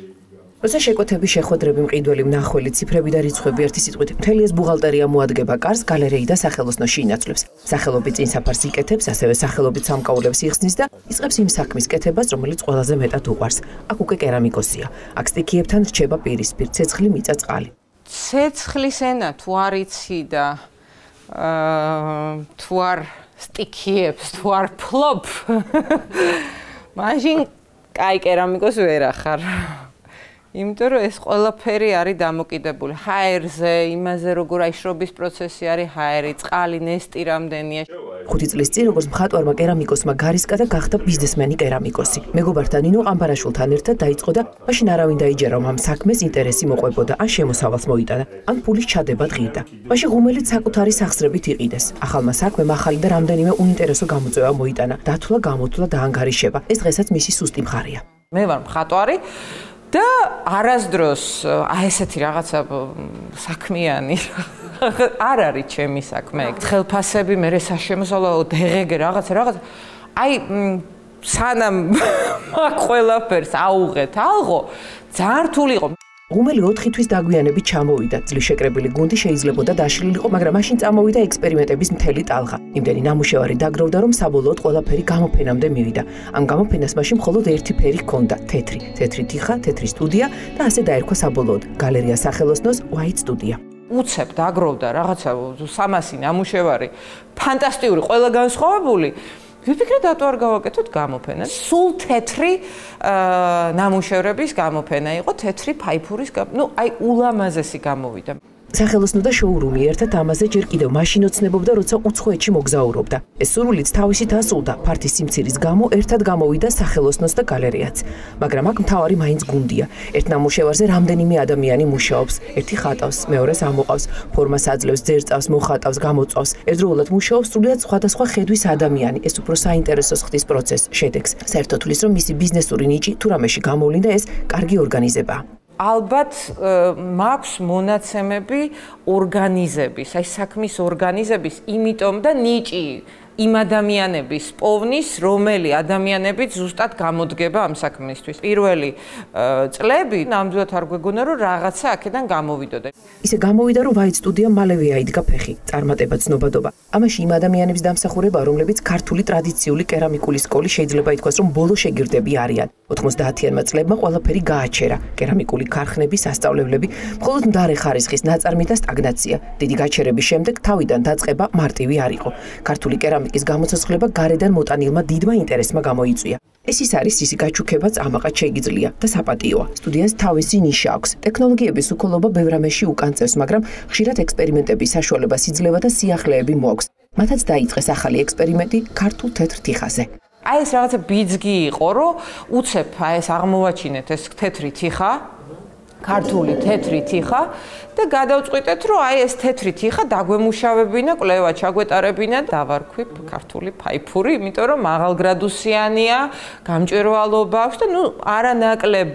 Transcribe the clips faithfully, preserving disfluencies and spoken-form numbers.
როცა შეკვეთების შეხვედრები, მყიდველი, მნახველი, ციფრები და რიცხვები ერთი სიტყვით მთელი ეს ბუღალტერია მოადგება კარს, გალერეი და სახელოსნოში ინაცვლებს. სახელობით წინსაფარს იკეთებს, ასევე სახელობით სამკაულებს იხსნის და იწყებს იმ საქმის კეთებას, რომელიც ყველაზე მეტად უყვარს. აქ უკვე კერამიკოსია. აქ სტიქიებთან რჩება პირისპირ, ცეცხლი მიწა წყალი. ცეცხლის ენა თუ არ იცი და თუ არ სტიქიებს, თუ არ ფლობ, მაშინ კაი კერამიკოსი ვერ ახარ. იმიტომ რომ ეს ყველაფერი არის დამოკიდებული ჰაერზე, იმაზე როგორ აი შრობის პროცესი არის ჰაერი, წყალი, ნესტი რამდენია. ხუთი წლის წინ როგორც მხატვარმა კერამიკოსმა გარისკა და გახდა ბიზნესმენი კერამიკოსი. მეგობართან ნინო ყამბარაშვილთან ერთად დაიწყო და მაშინ არავინ დაიჯერა, რომ ამ საქმეს ინტერესი მოყვებოდა, ან შემოსავალს მოიტანა, ან ფულის ჩადება ღირდა. მაშინ ღუმელით საკუთარი სახსრებით იყიდეს. ახალმა საქმემ ახალი და რამდენიმე უინტერესო გამოწვევა მოიტანა. დათვლა, გამოთვლა და ანგარიშება. ეს დღესაც მისი სუსტი მხარეა. მე ვარ მხატვარი და არასდროს აი ესეთი რაღაცა საქმიანი არ არის ჩემი საქმე. ხელფასები, მე საშემოსავლო დღეგე რაღაცა რაღაცა. აი სანამ მაგ ყველაფერს აუღეთ ალღო, ძალიან რთული იყო. ღუმელი ოთხი თვის დაგვიანებით ჩამოვიდა. ძლივ შეკრებილი გუნდი შეიძლებოდა დაშლილიყო, მაგრამ მაშინ წამოვიდა ექსპერიმენტების მთელი ტალღა. იმდენი ნამუშევარი დაგროვდა, რომ საბოლოოდ ყველაფერი გამოფენამდე მივიდა. ამ გამოფენას მაშინ მხოლოდ ერთი ფერი ჰქონდა, თეთრი. თეთრი თიხა, თეთრი სტუდია და ასე დაერქვა საბოლოოდ გალერეა სახელოსნოს White Studio. უცებ დაგროვდა რაღაცა სამასი ნამუშევარი, ფანტასტიკური, ყველა განსხვავებული. ვიფიქრე დატო არ გავაკეთოთ გამოფენა. სულ თეთრი ნამუშევრების გამოფენა იყო, თეთრი ფაიფურის, ნუ აი ულამაზესი გამოვიდა. სახელოსნო და შოურუმი ერთად ამაზე ჯერ კიდევ მაშინ ოცნებობდა, როცა უცხოეთში მოგზაურობდა. ეს სურვილიც თავისით ასულდა, ფართის სიმცირის გამო ერთად გამოვიდა სახელოსნოს და გალერეაც. მაგრამ აქ მთავარი მაინც გუნდია. ერთ ნამუშევარზე რამდენიმე ადამიანი მუშაობს, ერთი ხატავს, მეორეს ამოყავს, ფორმას აძლევს, ძერწავს, მოხატავს, გამოწვავს. ერთდროულად მუშაობს სრულიად სხვადასხვა ხედვის ადამიანი. ეს უფრო საინტერესოს ხდის პროცესს, შედეგს. საერთოდ თulis, რომ მისი ბიზნესური ნიჭი თუ რამეში გამოვლინდა, ეს კარგი ორგანიზებაა. ალბათ მაქვს მონაცემები ორგანიზების, აი საქმის ორგანიზების, იმიტომ და ნიჭი იმ ადამიანების პოვნის, რომელი ადამიანებით ზუსტად გამოდგება ამ საქმისთვის. პირველი წლები ნამდვილად არ გვეგონა, რომ რაღაცა აქედან გამოვიდოდა. ისე გამოვიდა, რომ White Studio მალევე აიდგა ფეხი, წარმატება, ცნობადობა. ამაში იმ ადამიანების დამსახურება, რომლებიც ქართული ტრადიციული კერამიკული სკოლის შეიძლება ითქვას, რომ ბოლო შეგირდები არიან. ოთხმოცდაათიანმა წლებმა ყველაფერი გააჩერა. კერამიკული ქარხნები, სასწავლებლები, მხოლოდ მდარე ხარისხის ნაწარმი და სტაგნაცია. დიდი გაჩერების შემდეგ თავიდან დაწყება მარტივი არ იყო. ქართული კერამიკის გამოცოცხლება გარედან მოტანილმა დიდმა ინტერესმა გამოიწვია. ეს ის არის ისი გაჩუქებაც ამაყად შეიგიძლია და საპატიოა. სტუდიას თავისი ნიშა აქვს. ტექნოლოგიების უქოლობა ბევრ ამაში უკან წერს, მაგრამ ხშირად ექსპერიმენტების საშუალებას იძლევა და სიახლეები მოაქვს. მათაც დაიწყეს ახალი ექსპერიმენტი ქართულ თეთრ თიხაზე. აი ეს რაღაცა ბიძგი იყო, რომ უცებ აი ეს აღმოვაჩინეთ ეს თეთრი თიხა, ქართული თეთრი თიხა და გადავწყვიტეთ, რომ აი ეს თეთრი თიხა დაგვემუშავებინა, კვლევა ჩაგვეტარებინა და დავარქვი ქართული ფაიფური, იმიტომ რომ მაღალგრადუსიანია, გამჭვირვალობა აქვს და ნუ არანაკლებ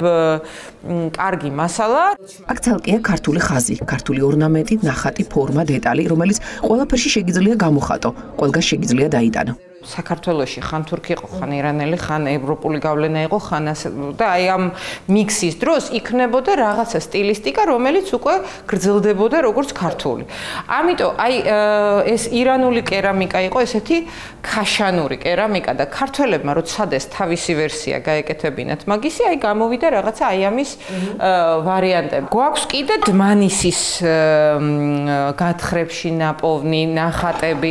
კარგი მასალა. აქ ცალკეა ქართული ხაზი, ქართული ორნამენტი, ნახატი, ფორმა, დეტალი, რომელიც ყველაფერში შეგიძლია გამოხატო, ყველგან შეგიძლია დაიტანო. საქართველოში ხან თურქი იყო, ხან ირანელი, ხან ევროპული გავლენა იყო, ხან ასე და აი ამ მიქსის დროს იქნებოდა რაღაცა სტილისტიკა, რომელიც უკვე გრძელდებოდა როგორც ქართული. ამიტომ აი ეს ირანული კერამიკა იყო ესეთი ქაშანური კერამიკა და ქართველებმა როცა ეს თავისი ვერსია გაეკეთებინათ მაგისი, აი გამოვიდა რაღაცა აი ამის ვარიანტები. გვაქვს კიდე დმანისის გათხრებში ნაპოვნი ნახატები.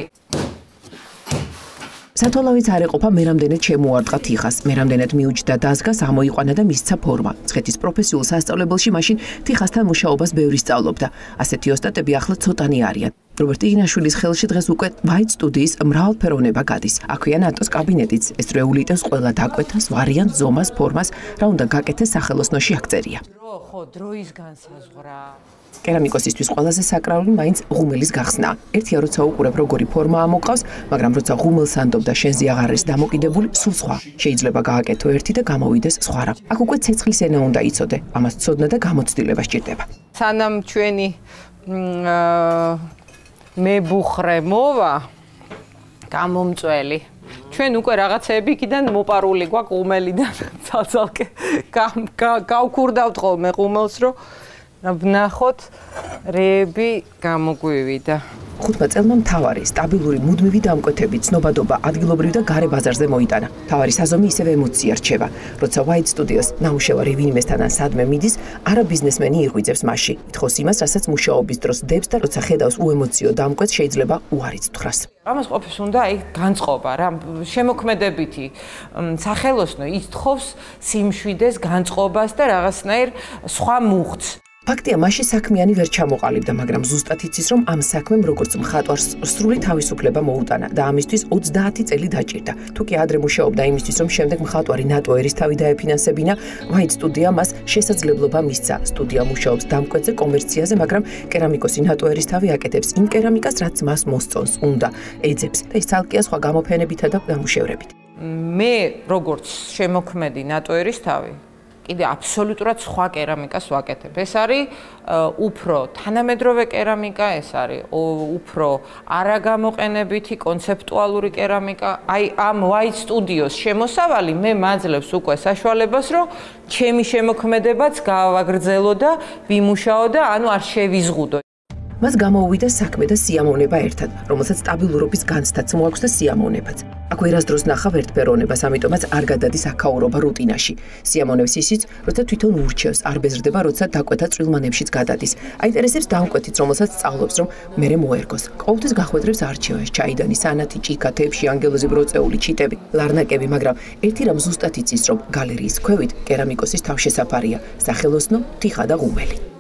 სათვალავიც არ ეყოფა მე რამდენად შემოარტყა თიხას, მე რამდენად მიუჯდა დაზგას, ამოიყვანა და მისცა ფორმა. ცხეთის პროფესიულ სასწავლებელში მაშინ თიხასთან მუშაობას ბევრი სწავლობდა. ასეთი ოსტატები ახლა ცოტანი არიან. რობერტ იგნაშვილის ხელში დღეს უკვე White Studio-ის მრავალფეროვნება გადის. აქვეა ნატოს კაბინეტიც, ეს დროული იტევს ყველა დაკვეთას, ვარიანტს, ზომას, ფორმას, რა უნდა გაკეთდეს სახელოსნოში აქ-წერია. დრო, ხო, დროის განსაზღვრა. კერამიკოსისთვის ყველაზე საკრალური მაინც ღუმელის გახსნა. ერთია როცა უყურებ როგორი ფორმა ამოყავს, მაგრამ როცა ღუმელს ანდობ და შენზე აღარ არის დამოკიდებული, სულ სხვა. შეიძლება გააკეთო ერთი და გამოვიდეს სხვა რა. აქ უკვე ცეცხლის ენა უნდა იცოდე. ამას ცოდნა და გამოცდილება სჭირდება. სანამ ჩვენი მებუხრე მოვა გამომწველი. ჩვენ უკვე რაღაცეები იქიდან მოპარული გვაქვს ღუმელიდან. ძალ-ძალკე გავქურდავთ ხოლმე ყუმელს, რომ ვნახოთ რეები გამოგვივიდა. ხუთმა წელმა მთავარი სტაბილური მუდმივი დამკვეთები, ცნობადობა ადგილობრივ და გარე ბაზარზე მოიტანა. მთავარი საზომი ისევ ემოცია რჩება. როცა White Studios ნამუშევარი ვინმესთან ან სადმე მიდის, არა ბიზნესმენი იღვიძებს მასში. ითხოვს იმას, რასაც მუშაობის დროს დებს და როცა ხედავს უემოციო დამკვეთს, შეიძლება უარიც თხრას. ამას ყოფის უნდა აი განწყობა რა, შემოქმედებითი სახელოსნო ის თხოვს სიმშვიდეს, განწყობას და რაღაცნაირ სხვა მუხტს. ფაქტია, მასში საქმიანი ვერ ჩამოყალიბდა, მაგრამ ზუსტად იცის, რომ ამ საქმემ როგორც მხატვარს სრული თავისუფლება მოუტანა და ამისთვის ოცდაათი წელი დაჭირდა. თუ კი ადრე მუშაობდა იმისთვის, რომ შემდეგ მხატვარი ნატო ერისთავი დაეფინანსებინა, White Studio მას შესაძლებლობა მისცა. სტუდია მუშაობს დამკვეთზე, კომერციაზე, მაგრამ კერამიკოსი ნატო ერისთავი აკეთებს იმ კერამიკას, რაც მას მოსწონს, უნდა, ეძებს და ის ცალკეა სხვა გამოფენებითა და ნამუშევრებით. მე როგორც შემოქმედი ნატო ერისთავი კიდე აბსოლუტურად სხვა კერამიკას ვაკეთებ. ეს არის უფრო თანამედროვე კერამიკა, ეს არის უფრო არაგამოყენებითი კონცეპტუალური კერამიკა. აი ამ White Studios შემოსავალი მე მაძლევს უკვე საშუალებას, რომ ჩემი შემოქმედებაც გავაგრძელო და ვიმუშაო და ანუ არ შევიზღუდო. მას გამოუვიდა საქმე და სიამოვნება ერთად, რომელსაც სტაბილურობის განცდაც მოაქვს და სიამოვნებაც. აქ ვერასდროს ნახავ ერთფეროვნებას, ამიტომაც არ გადადის აქაურობა რუტინაში. სიამოვნებს ისიც, როცა თვითონ ურჩევს, არ ბეზრდება, როცა დაკვეთა წვრილ მანებშიც გადადის. აინტერესებს დამკვეთით, რომელსაც სწავლობს, რომ მერე მოერგოს. ყოველთვის გახვედრებს არჩევანს, ჩაიდანი, სანათი, ჭიქა, თებში, ანგელოზი, ბროწეული, ჩიტები, ლარნაკები, მაგრამ ერთი რამ ზუსტად იცის, რომ გალერეის ქვევით კერამიკოსის თავშესაფარია, სახელოსნო თიხა და ღუმელი.